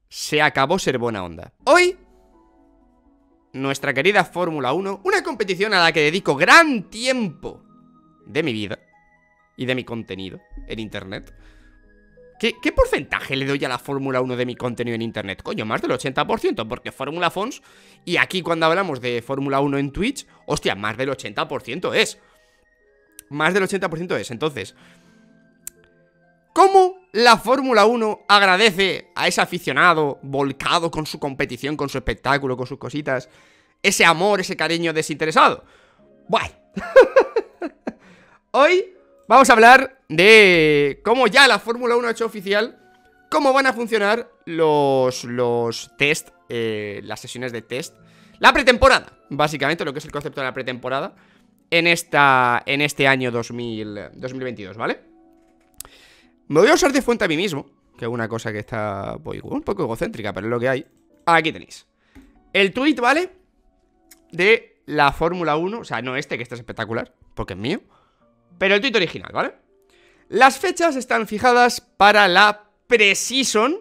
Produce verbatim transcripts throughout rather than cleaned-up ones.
se acabó ser buena onda. Hoy, nuestra querida Fórmula uno, una competición a la que dedico gran tiempo de mi vida y de mi contenido en internet. ¿Qué, qué porcentaje le doy a la Fórmula uno de mi contenido en internet? Coño, más del ochenta por ciento, porque Fórmula Fons, y aquí cuando hablamos de Fórmula uno en Twitch, hostia, más del ochenta por ciento es. Más del ochenta por ciento es. Entonces, ¿cómo la Fórmula uno agradece a ese aficionado volcado con su competición, con su espectáculo, con sus cositas, ese amor, ese cariño desinteresado? Bueno, hoy vamos a hablar de cómo ya la Fórmula uno ha hecho oficial cómo van a funcionar los, los test, eh, las sesiones de test, la pretemporada, básicamente lo que es el concepto de la pretemporada en, esta, en este año dos mil veintidós, ¿vale? Me voy a usar de fuente a mí mismo, que es una cosa que está pues, un poco egocéntrica, pero es lo que hay. Aquí tenéis el tweet, ¿vale? De la Fórmula uno, o sea, no este, que este es espectacular, porque es mío, pero el tweet original, ¿vale? Las fechas están fijadas para la pre-season,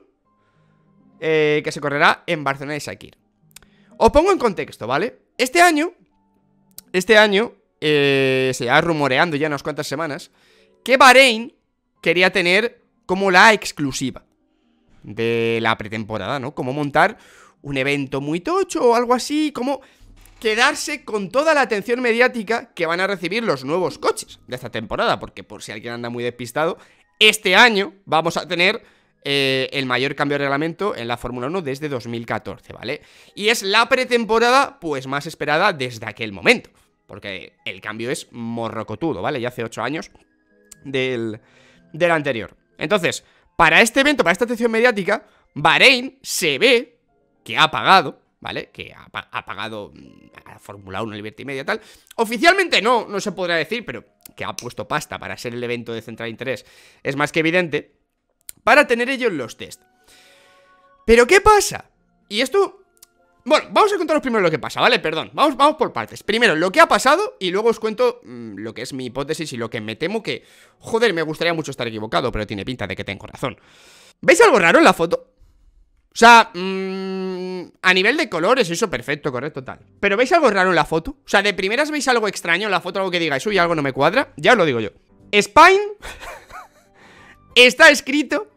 eh, que se correrá en Barcelona y Sakir. Os pongo en contexto, ¿vale? Este año, este año, eh, se va rumoreando ya unas cuantas semanas que Bahrein quería tener como la exclusiva de la pretemporada, ¿no? Como montar un evento muy tocho o algo así, como quedarse con toda la atención mediática que van a recibir los nuevos coches de esta temporada, porque por si alguien anda muy despistado, este año vamos a tener eh, el mayor cambio de reglamento en la Fórmula uno desde dos mil catorce, ¿vale? Y es la pretemporada, pues, más esperada desde aquel momento, porque el cambio es morrocotudo, ¿vale? Ya hace ocho años del, del anterior. Entonces, para este evento, para esta atención mediática, Bahrein se ve que ha pagado, ¿vale? Que ha, ha pagado a Fórmula uno, Liberty Media, tal. Oficialmente no, no se podrá decir, pero que ha puesto pasta para ser el evento de central interés es más que evidente, para tener ellos los test. ¿Pero qué pasa? Y esto... Bueno, vamos a contaros primero lo que pasa, ¿vale? Perdón, vamos, vamos por partes. Primero, lo que ha pasado y luego os cuento mmm, lo que es mi hipótesis y lo que me temo que... Joder, me gustaría mucho estar equivocado, pero tiene pinta de que tengo razón. ¿Veis algo raro en la foto? O sea, mmm, a nivel de colores, eso perfecto, correcto, tal. ¿Pero veis algo raro en la foto? O sea, de primeras veis algo extraño en la foto, algo que digáis, uy, algo no me cuadra. Ya os lo digo yo. Spain está escrito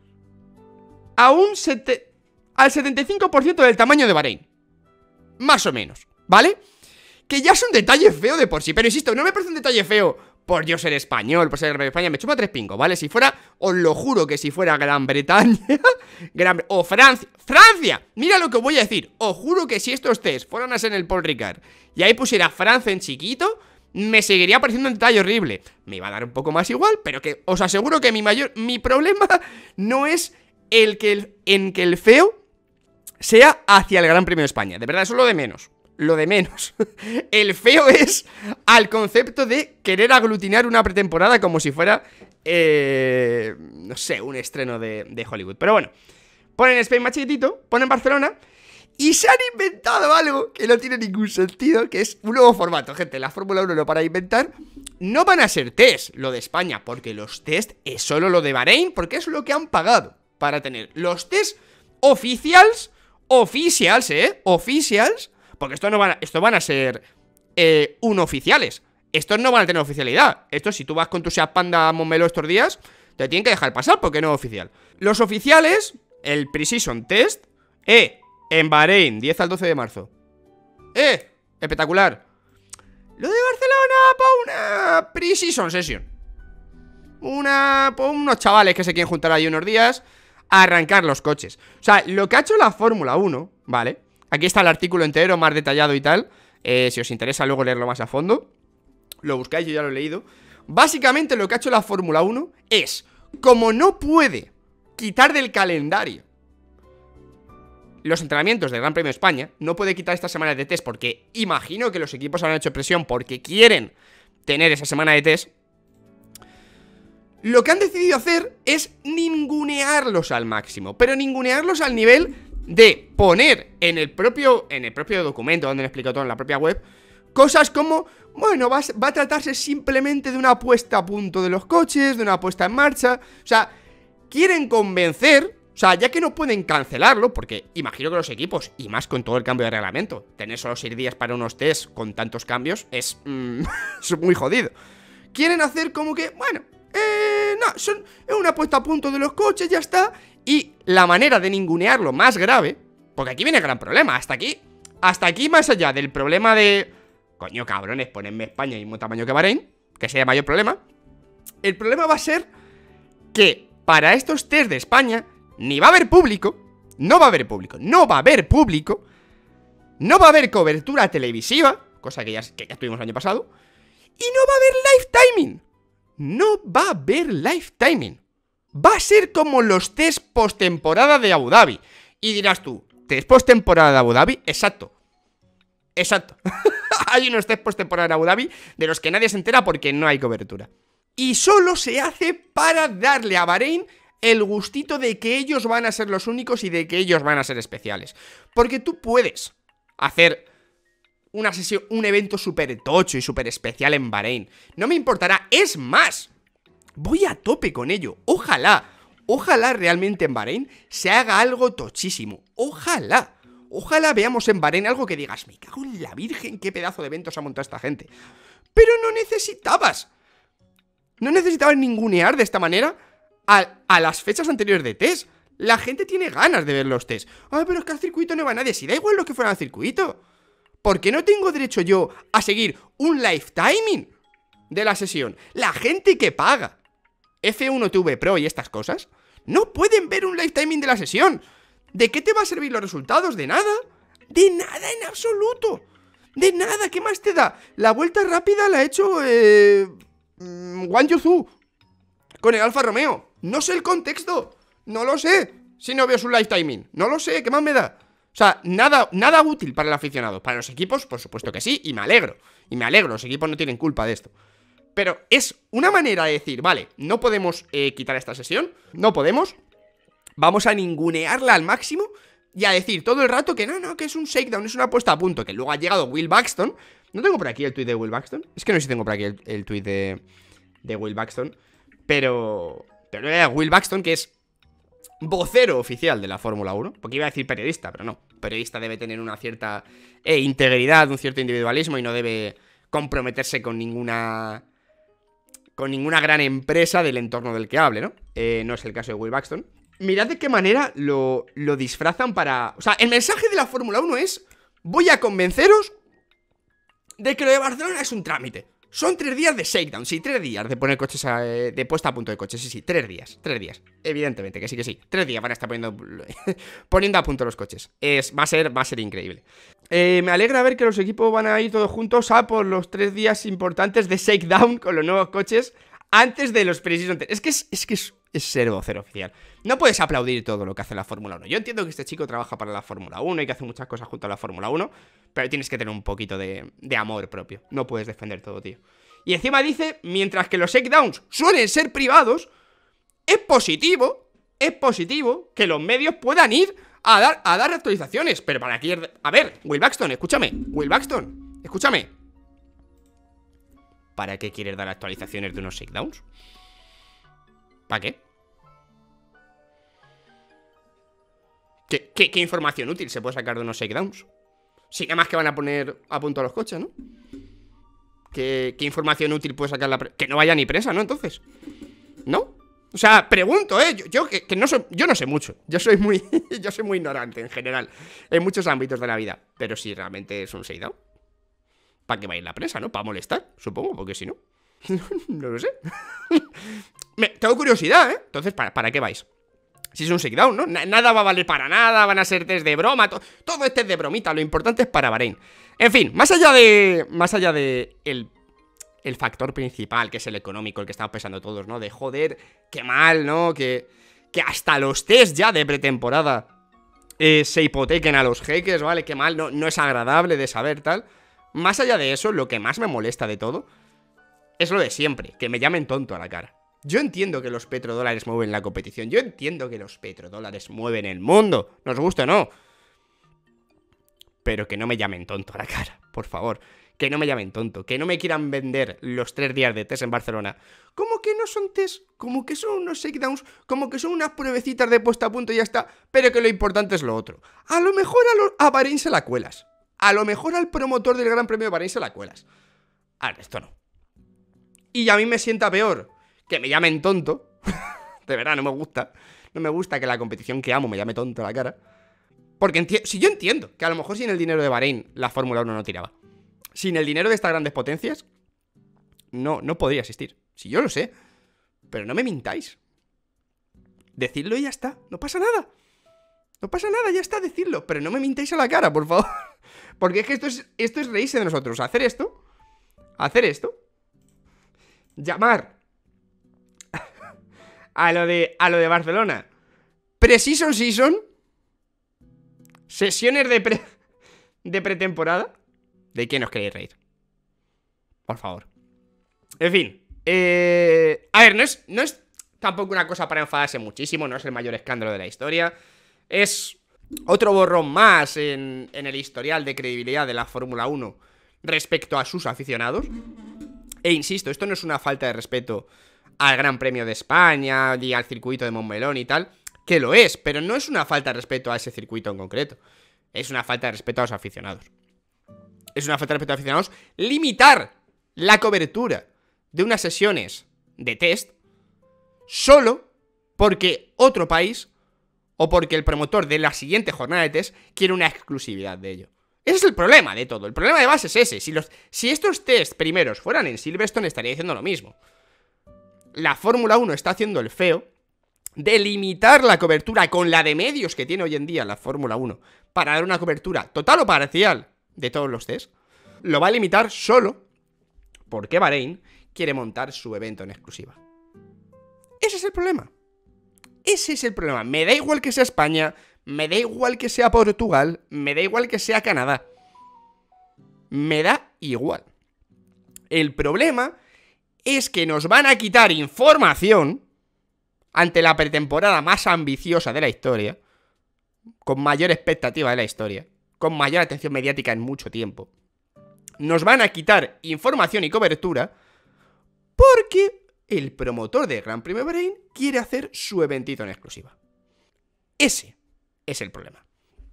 a un sete... al setenta y cinco por ciento del tamaño de Bahrein. Más o menos, ¿vale? Que ya es un detalle feo de por sí. Pero insisto, no me parece un detalle feo por yo ser español, por ser de España. Me chupa tres pingos, ¿vale? Si fuera, os lo juro que si fuera Gran Bretaña Gran... o Francia. ¡Francia! Mira lo que voy a decir. Os juro que si estos test fueran a ser en el Paul Ricard y ahí pusiera Francia en chiquito, me seguiría pareciendo un detalle horrible. Me iba a dar un poco más igual, pero que os aseguro que mi mayor... Mi problema no es el que el... en que el feo sea hacia el Gran Premio de España. De verdad, eso es lo de menos. Lo de menos. El feo es al concepto de querer aglutinar una pretemporada como si fuera, eh, no sé, un estreno de, de Hollywood. Pero bueno, ponen Spain más chiquitito, ponen Barcelona y se han inventado algo que no tiene ningún sentido, que es un nuevo formato, gente. La Fórmula uno lo para inventar. No van a ser test lo de España, porque los test es solo lo de Bahrein, porque es lo que han pagado para tener. Los test oficiales... Oficials, ¿eh? Oficials. Porque esto no van a, esto van a ser eh, unoficiales. Estos no van a tener oficialidad. Esto si tú vas con tu Seat Panda a Montmeló estos días, te tienen que dejar pasar porque no es oficial. Los oficiales, el Pre-Season Test, eh, en Bahrein, diez al doce de marzo. Eh, espectacular. Lo de Barcelona para una Pre-Season Session. Una, para unos chavales que se quieren juntar ahí unos días a arrancar los coches. O sea, lo que ha hecho la Fórmula uno, ¿vale? Aquí está el artículo entero, más detallado y tal. eh, Si os interesa luego leerlo más a fondo, lo buscáis, yo ya lo he leído. Básicamente lo que ha hecho la Fórmula uno es, como no puede quitar del calendario los entrenamientos del Gran Premio de España, no puede quitar esta semana de test, porque imagino que los equipos han hecho presión porque quieren tener esa semana de test. Lo que han decidido hacer es ningunearlos al máximo, pero ningunearlos al nivel de poner en el propio, en el propio documento donde lo he explicado todo en la propia web, cosas como, bueno, va a, va a tratarse simplemente de una puesta a punto de los coches, de una puesta en marcha. O sea, quieren convencer O sea, ya que no pueden cancelarlo, porque imagino que los equipos, y más con todo el cambio de reglamento, tener solo seis días para unos test con tantos cambios es, mm, es muy jodido. Quieren hacer como que, bueno, eh, no, son, es una puesta a punto de los coches, ya está. Y la manera de ningunearlo más grave, porque aquí viene el gran problema, hasta aquí, hasta aquí más allá del problema de, coño cabrones, ponenme España y mismo tamaño que Bahrein, que sea el mayor problema. El problema va a ser que para estos test de España ni va a haber público, no va a haber público, no va a haber público, no va a haber cobertura televisiva, cosa que ya, que ya tuvimos el año pasado, y no va a haber live timing. No va a haber live timing. Va a ser como los test postemporada de Abu Dhabi. Y dirás tú, ¿test postemporada de Abu Dhabi? Exacto. Exacto. Hay unos test postemporada de Abu Dhabi de los que nadie se entera porque no hay cobertura. Y solo se hace para darle a Bahrein el gustito de que ellos van a ser los únicos y de que ellos van a ser especiales. Porque tú puedes hacer una sesión, un evento súper tocho y súper especial en Bahrein. No me importará, es más, voy a tope con ello. Ojalá, ojalá realmente en Bahrein se haga algo tochísimo. Ojalá, ojalá veamos en Bahrein algo que digas, me cago en la virgen, qué pedazo de eventos ha montado esta gente. Pero no necesitabas, no necesitabas ningunear de esta manera a, a las fechas anteriores de test. La gente tiene ganas de ver los test. Ay, pero es que al circuito no va nadie. Si da igual lo que fuera al circuito. ¿Por qué no tengo derecho yo a seguir un live timing de la sesión? La gente que paga F uno T V Pro y estas cosas no pueden ver un live timing de la sesión. ¿De qué te va a servir los resultados? ¿De nada? De nada en absoluto. De nada, ¿qué más te da? La vuelta rápida la ha hecho eh, Wang Yuzu con el Alfa Romeo. No sé el contexto. No lo sé. Si no veo su live timing. No lo sé, ¿qué más me da? O sea, nada, nada útil para el aficionado. Para los equipos, por supuesto que sí, y me alegro. Y me alegro, los equipos no tienen culpa de esto. Pero es una manera de decir, vale, no podemos eh, quitar esta sesión. No podemos. Vamos a ningunearla al máximo y a decir todo el rato que no, no, que es un shakedown, es una puesta a punto. Que luego ha llegado Will Buxton. No tengo por aquí el tweet de Will Buxton. Es que no sé si tengo por aquí el, el tweet de, de Will Buxton. Pero... Pero era Will Buxton, que es vocero oficial de la Fórmula uno. Porque iba a decir periodista, pero no. Periodista debe tener una cierta eh, integridad, un cierto individualismo y no debe comprometerse con ninguna... con ninguna gran empresa del entorno del que hable, ¿no? Eh, no es el caso de Will Buxton. Mirad de qué manera lo, lo disfrazan para... O sea, el mensaje de la Fórmula uno es: voy a convenceros de que lo de Barcelona es un trámite. Son tres días de shakedown, sí, tres días de poner coches a, de puesta a punto de coches, sí, sí, tres días, tres días, evidentemente, que sí, que sí, tres días van a estar poniendo, poniendo a punto los coches, es, va a ser, va a ser increíble. Eh, me alegra ver que los equipos van a ir todos juntos a por los tres días importantes de shakedown con los nuevos coches antes de los pre-season test. Es que es, es que es, es ser vocero oficial. No puedes aplaudir todo lo que hace la Fórmula uno. Yo entiendo que este chico trabaja para la Fórmula uno y que hace muchas cosas junto a la Fórmula uno, pero tienes que tener un poquito de, de amor propio. No puedes defender todo, tío. Y encima dice, mientras que los shakedowns suelen ser privados, es positivo, es positivo que los medios puedan ir a dar, a dar actualizaciones. Pero para aquí... A ver, Will Buxton, escúchame. Will Buxton, escúchame. ¿Para qué quieres dar actualizaciones de unos shakedowns? ¿Para qué? ¿Qué, qué? ¿Qué información útil se puede sacar de unos shakedowns? Sí, que más que van a poner a punto los coches, ¿no? ¿Qué, qué información útil puede sacar la prensa? Que no vaya ni prensa, ¿no? Entonces, ¿no? O sea, pregunto, ¿eh? Yo, yo que, que no soy, yo no sé mucho. Yo soy muy yo soy muy ignorante en general en muchos ámbitos de la vida. Pero si realmente es un shakedown, ¿para qué va a ir la prensa, no? ¿Para molestar? Supongo, porque si no no lo sé. Me, tengo curiosidad, ¿eh? Entonces, ¿para, ¿para qué vais? Si es un shakedown, ¿no? N nada va a valer para nada, van a ser test de broma, to todo este es de bromita, lo importante es para Bahrein. En fin, más allá de... Más allá de el, el factor principal, que es el económico, el que estamos pensando todos, ¿no? De joder, qué mal, ¿no? Que, que hasta los test ya de pretemporada eh, se hipotequen a los jeques, ¿vale? Qué mal, no, no es agradable de saber, tal. Más allá de eso, lo que más me molesta de todo es lo de siempre, que me llamen tonto a la cara. Yo entiendo que los petrodólares mueven la competición. Yo entiendo que los petrodólares mueven el mundo. Nos guste o no. Pero que no me llamen tonto a la cara, por favor. Que no me llamen tonto, que no me quieran vender los tres días de test en Barcelona. Como que no son test, como que son unos shakedowns, como que son unas pruebecitas de puesta a punto y ya está, pero que lo importante es lo otro. A lo mejor a, lo, a Bahrein se la cuelas. A lo mejor al promotor del Gran Premio de Bahrein se la cuelas. Al resto no. Y a mí me sienta peor que me llamen tonto. De verdad, no me gusta. No me gusta que la competición que amo me llame tonto a la cara. Porque si yo entiendo que a lo mejor sin el dinero de Bahrein la Fórmula uno no tiraba. Sin el dinero de estas grandes potencias, no, no podría existir. Si yo lo sé. Pero no me mintáis. Decidlo y ya está. No pasa nada. No pasa nada, ya está, decidlo. Pero no me mintáis a la cara, por favor. Porque es que esto es, esto es reírse de nosotros. Hacer esto. Hacer esto. Llamar a lo de, a lo de Barcelona Pre-season season. Sesiones de pre de pretemporada. ¿De qué nos queréis reír? Por favor. En fin, eh, a ver, no es, no es tampoco una cosa para enfadarse muchísimo. No es el mayor escándalo de la historia. Es otro borrón más en, en el historial de credibilidad de la Fórmula uno respecto a sus aficionados. E insisto, esto no es una falta de respeto al Gran Premio de España y al circuito de Montmelón y tal, que lo es, pero no es una falta de respeto a ese circuito en concreto. Es una falta de respeto a los aficionados. Es una falta de respeto a los aficionados limitar la cobertura de unas sesiones de test solo porque otro país o porque el promotor de la siguiente jornada de test quiere una exclusividad de ello. Ese es el problema de todo. El problema de base es ese. Si, los, si estos test primeros fueran en Silverstone, estaría diciendo lo mismo. La Fórmula uno está haciendo el feo de limitar la cobertura con la de medios que tiene hoy en día la Fórmula uno para dar una cobertura total o parcial de todos los test. Lo va a limitar solo porque Bahrein quiere montar su evento en exclusiva. Ese es el problema. Ese es el problema. Me da igual que sea España, me da igual que sea Portugal, me da igual que sea Canadá. Me da igual. El problema es que nos van a quitar información ante la pretemporada más ambiciosa de la historia, con mayor expectativa de la historia, con mayor atención mediática en mucho tiempo. Nos van a quitar información y cobertura porque el promotor del Gran Premio de Bahrein quiere hacer su eventito en exclusiva. Ese es el problema.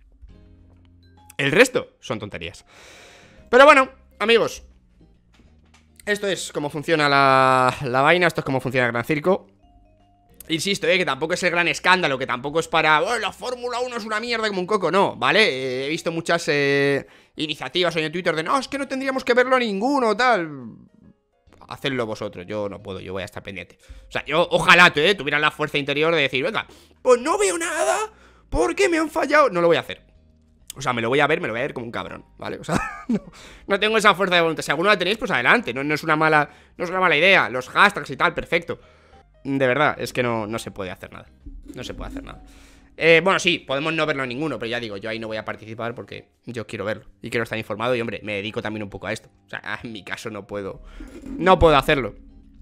El resto son tonterías. Pero bueno, amigos, esto es cómo funciona la, la vaina, esto es cómo funciona el Gran Circo. Insisto, eh, que tampoco es el gran escándalo, que tampoco es para... Oh, la Fórmula uno es una mierda como un coco, no, ¿vale? Eh, he visto muchas eh, iniciativas hoy en Twitter de no, es que no tendríamos que verlo a ninguno, tal... Hacedlo vosotros, yo no puedo, yo voy a estar pendiente. O sea, yo ojalá eh, tuviera la fuerza interior de decir, venga, pues no veo nada, porque me han fallado. No lo voy a hacer. O sea, me lo voy a ver, me lo voy a ver como un cabrón, ¿vale? O sea, no, no tengo esa fuerza de voluntad. Si alguno la tenéis, pues adelante, no, no es una mala, no es una mala idea. Los hashtags y tal, perfecto. De verdad, es que no, no se puede hacer nada. No se puede hacer nada. Eh, bueno, sí, podemos no verlo ninguno, pero ya digo, yo ahí no voy a participar porque yo quiero verlo y quiero estar informado y, hombre, me dedico también un poco a esto. O sea, en mi caso no puedo, no puedo hacerlo.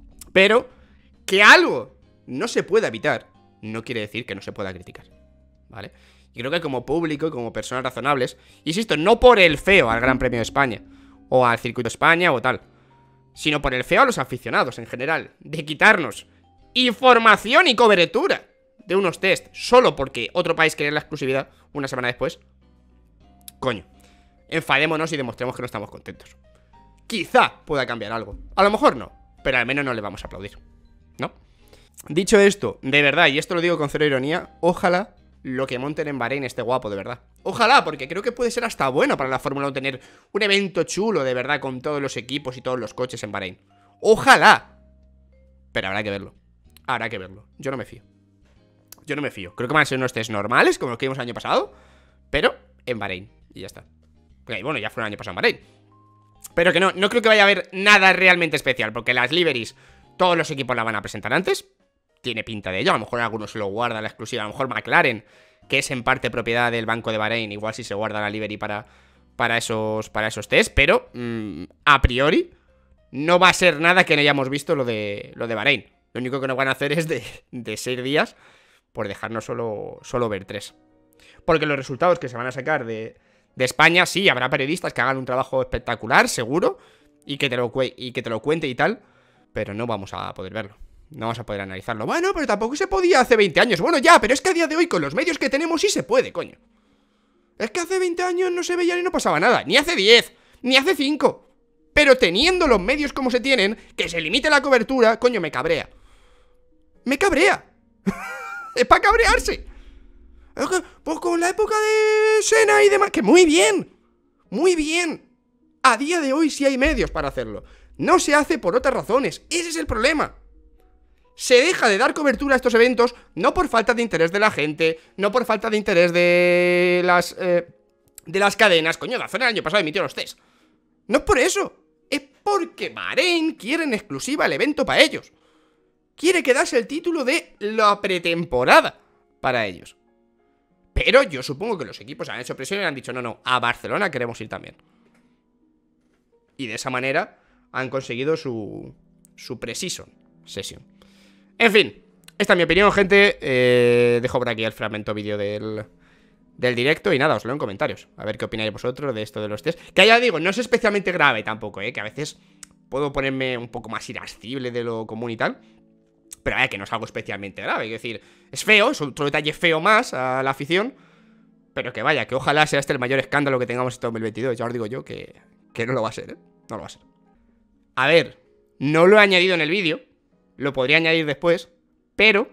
Pero que algo no se pueda evitar no quiere decir que no se pueda criticar, ¿vale? Y creo que como público y como personas razonables, insisto, no por el feo al Gran Premio de España o al Circuito de España o tal, sino por el feo a los aficionados en general, de quitarnos información y cobertura de unos test solo porque otro país quería la exclusividad una semana después. Coño, enfadémonos y demostremos que no estamos contentos. Quizá pueda cambiar algo, a lo mejor no, pero al menos no le vamos a aplaudir, ¿no? Dicho esto, de verdad, y esto lo digo con cero ironía, ojalá lo que monten en Bahrein esté guapo, de verdad. Ojalá, porque creo que puede ser hasta bueno para la Fórmula uno tener un evento chulo, de verdad, con todos los equipos y todos los coches en Bahrein. Ojalá. Pero habrá que verlo. Habrá que verlo. Yo no me fío. Yo no me fío. Creo que van a ser unos test normales, como los que vimos el año pasado, pero en Bahrein. Y ya está. Porque, bueno, ya fue el año pasado en Bahrein. Pero que no, no creo que vaya a haber nada realmente especial, porque las liveries, todos los equipos la van a presentar antes. Tiene pinta de ello. A lo mejor algunos se lo guarda la exclusiva. A lo mejor McLaren, que es en parte propiedad del Banco de Bahrein, igual sí se guarda la livery para, para, esos, para esos test. Pero, mmm, a priori, no va a ser nada que no hayamos visto lo de, lo de Bahrein. Lo único que nos van a hacer es de, de seis días por dejarnos solo, solo ver tres. Porque los resultados que se van a sacar de, De España sí, habrá periodistas que hagan un trabajo espectacular, seguro, y que te lo, y que te lo cuente y tal, pero no vamos a poder verlo. No vamos a poder analizarlo. Bueno, pero tampoco se podía hace veinte años. Bueno, ya, pero es que a día de hoy con los medios que tenemos sí se puede, coño. Es que hace veinte años no se veía ni no pasaba nada. Ni hace diez, ni hace cinco. Pero teniendo los medios como se tienen, que se limite la cobertura, coño, me cabrea. Me cabrea. Es para cabrearse. Pues con la época de Sena y demás, que muy bien. Muy bien. A día de hoy sí hay medios para hacerlo. No se hace por otras razones. Ese es el problema. Se deja de dar cobertura a estos eventos no por falta de interés de la gente, no por falta de interés de las eh, de las cadenas. Coño, Dazón el año pasado emitió los test. No es por eso. Es porque Bahrein quiere en exclusiva el evento para ellos. Quiere quedarse el título de la pretemporada para ellos. Pero yo supongo que los equipos han hecho presión y han dicho, no, no, a Barcelona queremos ir también. Y de esa manera han conseguido su, su pre-season session. En fin, esta es mi opinión, gente. eh, Dejo por aquí el fragmento vídeo del, del directo. Y nada, os leo en comentarios, a ver qué opináis vosotros de esto de los test. Que ya digo, no es especialmente grave tampoco, eh, que a veces puedo ponerme un poco más irascible de lo común y tal. Pero vaya, que no es algo especialmente grave. Es decir, es feo, es otro detalle feo más a la afición. Pero que vaya, que ojalá sea este el mayor escándalo que tengamos este dos mil veintidós. Ya os digo yo que, que no lo va a ser, ¿eh? No lo va a ser. A ver, no lo he añadido en el vídeo, lo podría añadir después, pero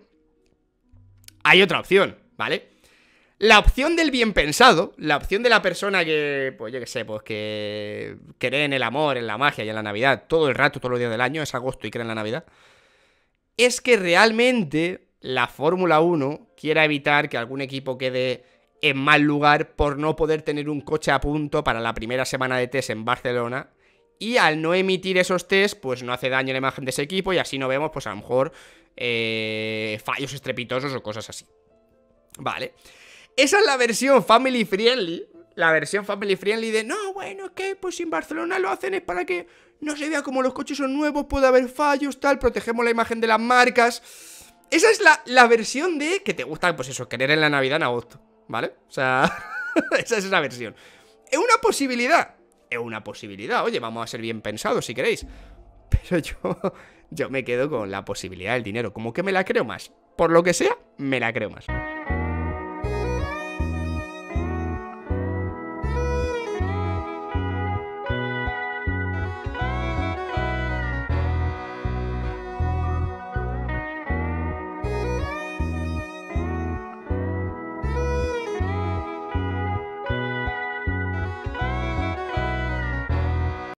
hay otra opción, ¿vale? La opción del bien pensado, la opción de la persona que, pues yo qué sé, pues que cree en el amor, en la magia y en la Navidad todo el rato, todos los días del año, es agosto y cree en la Navidad, es que realmente la Fórmula uno quiera evitar que algún equipo quede en mal lugar por no poder tener un coche a punto para la primera semana de test en Barcelona. Y al no emitir esos test, pues no hace daño a la imagen de ese equipo y así no vemos, pues a lo mejor, eh, fallos estrepitosos o cosas así. Vale. Esa es la versión family friendly. La versión family friendly de, no, bueno, es que pues en Barcelona lo hacen es para que no se vea como los coches son nuevos, puede haber fallos, tal, protegemos la imagen de las marcas. Esa es la, la versión de que te gusta, pues eso, querer en la Navidad en agosto, ¿vale? O sea, esa es esa versión. Es una posibilidad. Es una posibilidad, oye, vamos a ser bien pensados si queréis. Pero yo, yo me quedo con la posibilidad del dinero. Como que me la creo más. Por lo que sea, me la creo más.